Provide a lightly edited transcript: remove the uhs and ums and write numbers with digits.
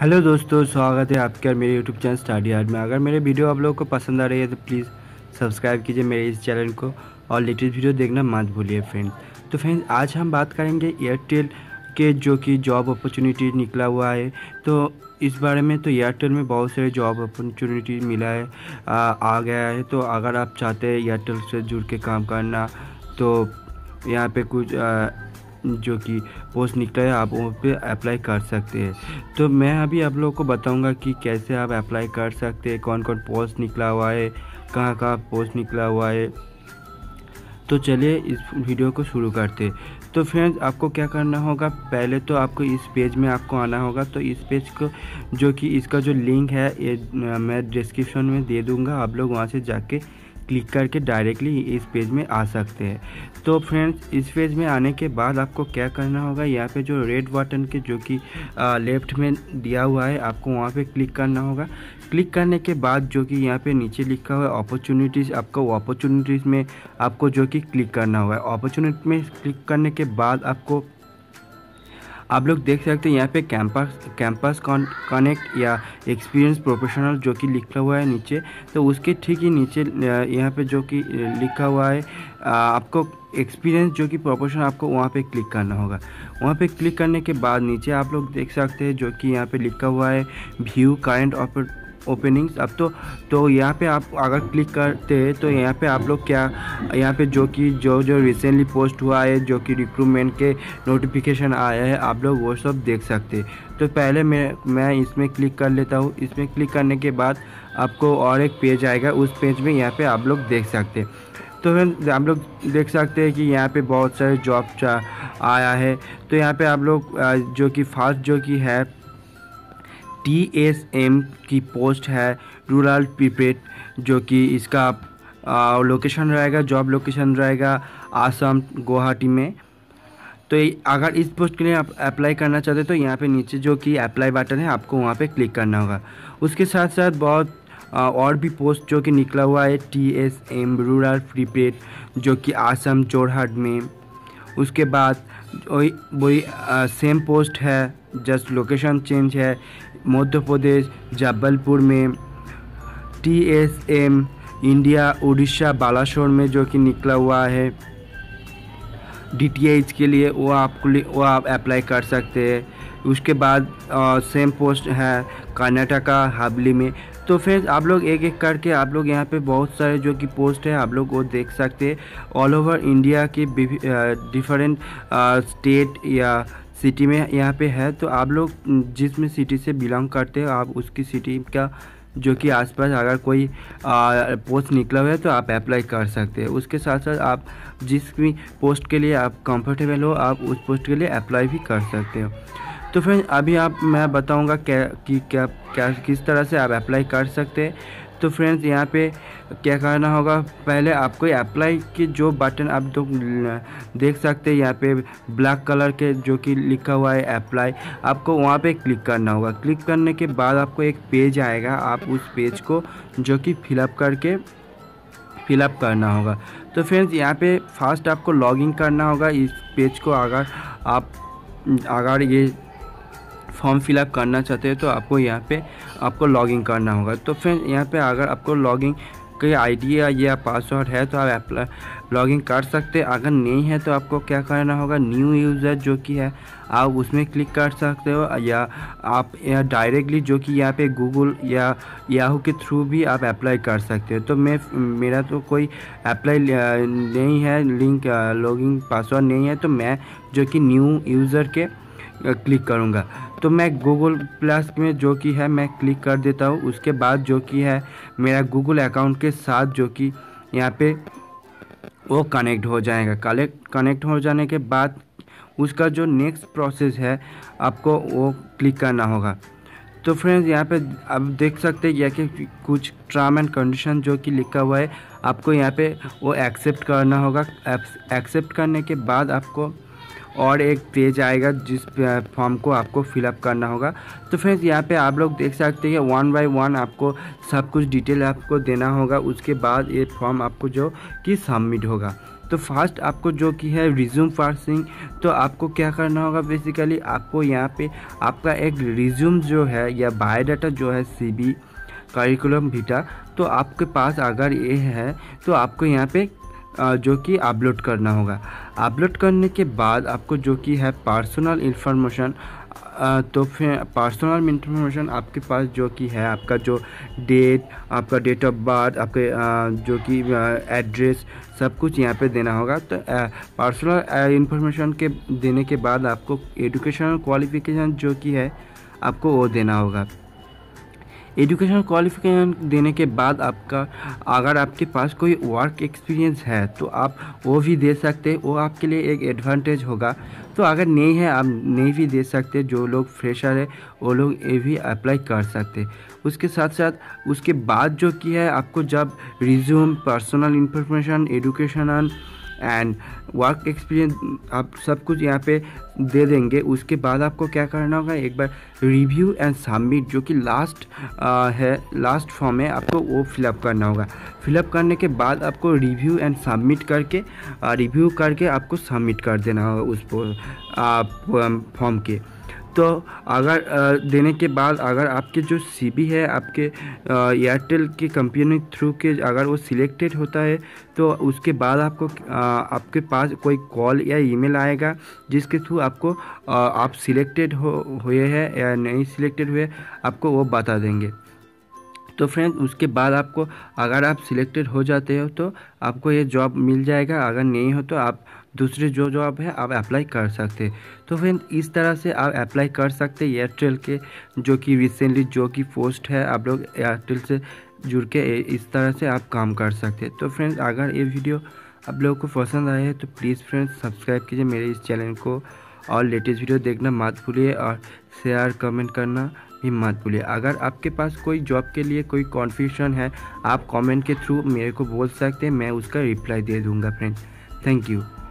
Hello दोस्तों, स्वागत है आपके और मेरे यूट्यूब चैनल स्टडी हार्ड में। अगर मेरे वीडियो आप लोगों को पसंद आ रही है तो प्लीज़ सब्सक्राइब कीजिए मेरे इस चैनल को और लेटेस्ट वीडियो देखना मत भूलिए फ्रेंड्स। तो फ्रेंड्स, आज हम बात करेंगे एयरटेल के जो कि जॉब अपॉर्चुनिटी निकला हुआ है। तो इस बारे में तो एयरटेल में बहुत सारे जॉब अपॉर्चुनिटी मिला है, आ गया है। तो अगर आप चाहते हैं एयरटेल से जुड़ के काम करना तो यहाँ पे कुछ जो कि पोस्ट निकला है आप वहाँ पे अप्लाई कर सकते हैं। तो मैं अभी आप लोगों को बताऊंगा कि कैसे आप अप्लाई कर सकते हैं, कौन कौन पोस्ट निकला हुआ है, कहाँ कहाँ पोस्ट निकला हुआ है। तो चलिए इस वीडियो को शुरू करते हैं। तो फ्रेंड्स, आपको क्या करना होगा, पहले तो आपको इस पेज में आपको आना होगा। तो इस पेज को जो कि इसका जो लिंक है ये मैं डिस्क्रिप्शन में दे दूँगा, आप लोग वहाँ से जाके क्लिक करके डायरेक्टली इस पेज में आ सकते हैं। तो फ्रेंड्स, इस पेज में आने के बाद आपको क्या करना होगा, यहाँ पे जो रेड बटन के जो कि लेफ्ट में दिया हुआ है आपको वहाँ पे क्लिक करना होगा। क्लिक करने के बाद जो कि यहाँ पे नीचे लिखा हुआ है अपॉर्चुनिटीज़, आपको अपॉर्चुनिटीज़ में आपको जो कि क्लिक करना होगा। अपॉर्चुनिटी में क्लिक करने के बाद आपको आप लोग देख सकते हैं यहाँ पे कैंपस कनेक्ट या एक्सपीरियंस प्रोफेशनल जो कि लिखा हुआ है नीचे। तो उसके ठीक ही नीचे यहाँ पे जो कि लिखा हुआ है आपको एक्सपीरियंस जो कि प्रोफेशनल, आपको वहाँ पे क्लिक करना होगा। वहाँ पे क्लिक करने के बाद नीचे आप लोग देख सकते हैं जो कि यहाँ पे लिखा हुआ है व्यू करंट ओपनिंग्स। अब तो यहाँ पे आप अगर क्लिक करते हैं तो यहाँ पे आप लोग क्या यहाँ पे जो कि जो रिसेंटली पोस्ट हुआ है, जो कि रिक्रूटमेंट के नोटिफिकेशन आया है, आप लोग वो सब देख सकते हैं। तो पहले मैं इसमें क्लिक कर लेता हूँ। इसमें क्लिक करने के बाद आपको और एक पेज आएगा, उस पेज में यहाँ पे आप लोग देख सकते हैं। तो फिर आप लोग देख सकते हैं कि यहाँ पे बहुत सारे जॉब आया है। तो यहाँ पे आप लोग जो कि फर्स्ट जो कि है TSM की पोस्ट है रूरल प्रीपेड, जो कि इसका लोकेशन रहेगा, जॉब लोकेशन रहेगा आसाम गुवाहाटी में। तो अगर इस पोस्ट के लिए आप अप्लाई करना चाहते हैं तो यहाँ पे नीचे जो कि अप्लाई बटन है आपको वहाँ पे क्लिक करना होगा। उसके साथ साथ बहुत और भी पोस्ट जो कि निकला हुआ है TSM रूरल प्रीपेड जो कि आसाम जोरहाट में। उसके बाद वही सेम पोस्ट है, जस्ट लोकेशन चेंज है, मध्य प्रदेश जबलपुर में। TSM इंडिया उड़ीसा बालासोर में जो कि निकला हुआ है DTH के लिए, वो आप अप्लाई कर सकते हैं। उसके बाद सेम पोस्ट है कर्नाटका हाबली में। तो फिर आप लोग एक एक करके आप लोग यहाँ पे बहुत सारे जो कि पोस्ट है आप लोग वो देख सकते हैं। ऑल ओवर इंडिया के डिफरेंट स्टेट या सिटी में यहाँ पे है। तो आप लोग जिसमें सिटी से बिलोंग करते हो आप उसकी सिटी का जो कि आसपास अगर कोई पोस्ट निकला हुआ है तो आप अप्लाई कर सकते हैं। उसके साथ साथ आप जिस भी पोस्ट के लिए आप कंफर्टेबल हो आप उस पोस्ट के लिए अप्लाई भी कर सकते हो। तो फ्रेंड्स, अभी मैं बताऊंगा किस तरह से आप अप्लाई कर सकते हैं। तो फ्रेंड्स, यहाँ पे क्या करना होगा, पहले आपको अप्लाई की जो बटन आप तो देख सकते हैं यहाँ पे ब्लैक कलर के जो कि लिखा हुआ है अप्लाई, आपको वहाँ पे क्लिक करना होगा। क्लिक करने के बाद आपको एक पेज आएगा, आप उस पेज को जो कि फिलअप करना होगा। तो फ्रेंड्स, यहाँ पे फर्स्ट आपको लॉगिन करना होगा इस पेज को। अगर ये फॉर्म फिलअप करना चाहते हैं तो आपको यहाँ पे आपको लॉगिन करना होगा। तो फ्रेंड्स, यहाँ पे अगर आपको लॉगिन कोई आईडी या पासवर्ड है तो आप लॉगिन कर सकते हैं। अगर नहीं है तो आपको क्या करना होगा, न्यू यूज़र जो कि है आप उसमें क्लिक कर सकते हो, या आप डायरेक्टली जो कि यहाँ पे गूगल या याहू के थ्रू भी आप अप्लाई कर सकते हो। तो मेरा तो कोई अप्लाई नहीं है, लिंक लॉगिन पासवर्ड नहीं है, तो मैं जो कि न्यू यूज़र के क्लिक करूँगा। तो मैं गूगल प्लस में जो कि है मैं क्लिक कर देता हूँ। उसके बाद जो कि है मेरा गूगल अकाउंट के साथ जो कि यहाँ पे वो कनेक्ट हो जाएगा। कनेक्ट हो जाने के बाद उसका जो नेक्स्ट प्रोसेस है आपको वो क्लिक करना होगा। तो फ्रेंड्स, यहाँ पे आप देख सकते हैं कि कुछ टर्म एंड कंडीशन जो कि लिखा हुआ है, आपको यहाँ पे वो एक्सेप्ट करना होगा। एक्सेप्ट करने के बाद आपको और एक पेज आएगा जिस फॉर्म को आपको फिलअप करना होगा। तो फ्रेंड्स, यहाँ पे आप लोग देख सकते हैं 1 बाय 1 आपको सब कुछ डिटेल आपको देना होगा। उसके बाद ये फॉर्म आपको जो कि सबमिट होगा। तो फर्स्ट आपको जो कि है रिज्यूम पार्सिंग, तो आपको क्या करना होगा बेसिकली आपको यहाँ पे आपका एक रिज्यूम जो है या बायोडाटा जो है CV करिकुलम विटा, तो आपके पास अगर ये है तो आपको यहाँ पे जो कि अपलोड करना होगा। अपलोड करने के बाद आपको जो कि है पर्सनल इन्फॉर्मेशन, तो फिर पर्सनल इन्फॉर्मेशन आपके पास जो कि है आपका जो डेट, आपका डेट ऑफ बर्थ, आपके जो कि एड्रेस, सब कुछ यहाँ पे देना होगा। तो पर्सनल इन्फॉर्मेशन के देने के बाद आपको एजुकेशनल क्वालिफिकेशन जो कि है आपको वो देना होगा। एजुकेशन क्वालिफिकेशन देने के बाद आपका अगर आपके पास कोई वर्क एक्सपीरियंस है तो आप वो भी दे सकते हैं, वो आपके लिए एक एडवांटेज होगा। तो अगर नहीं है आप नहीं भी दे सकते, जो लोग फ्रेशर है वो लोग ये भी अप्लाई कर सकते। उसके साथ साथ उसके बाद जो कि है आपको जब resume, personal information, educational and work experience आप सब कुछ यहाँ पे दे देंगे, उसके बाद आपको क्या करना होगा, एक बार रिव्यू एंड सबमिट जो कि लास्ट फॉर्म है, आपको वो फिलअप करना होगा। फिलअप करने के बाद आपको रिव्यू एंड सबमिट करके आपको सबमिट कर देना होगा उस फॉर्म के। तो अगर देने के बाद अगर आपके जो CV है आपके एयरटेल की कंपनी थ्रू के अगर वो सिलेक्टेड होता है तो उसके बाद आपको आपके पास कोई कॉल या ईमेल आएगा जिसके थ्रू आपको आप सिलेक्टेड हुए हैं या नहीं सिलेक्टेड हुए आपको वो बता देंगे। तो फ्रेंड्स उसके बाद आपको अगर आप सिलेक्टेड हो जाते हो तो आपको ये जॉब मिल जाएगा, अगर नहीं हो तो आप दूसरे जो जॉब है आप अप्लाई कर सकते। तो फ्रेंड्स इस तरह से आप अप्लाई कर सकते एयरटेल के जो कि रिसेंटली जो कि पोस्ट है, आप लोग एयरटेल से जुड़ के इस तरह से आप काम कर सकते। तो फ्रेंड्स अगर ये वीडियो आप लोगों को पसंद आए है तो प्लीज़ फ्रेंड्स सब्सक्राइब कीजिए मेरे इस चैनल को, और लेटेस्ट वीडियो देखना मत भूलिए, और शेयर कमेंट करना भी मत भूलिए। अगर आपके पास कोई जॉब के लिए कोई कन्फ्यूजन है आप कमेंट के थ्रू मेरे को बोल सकते हैं, मैं उसका रिप्लाई दे दूँगा फ्रेंड्स। Thank you.